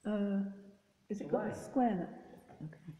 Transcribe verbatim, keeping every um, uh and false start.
Uh, is it got a Away. square note? Okay.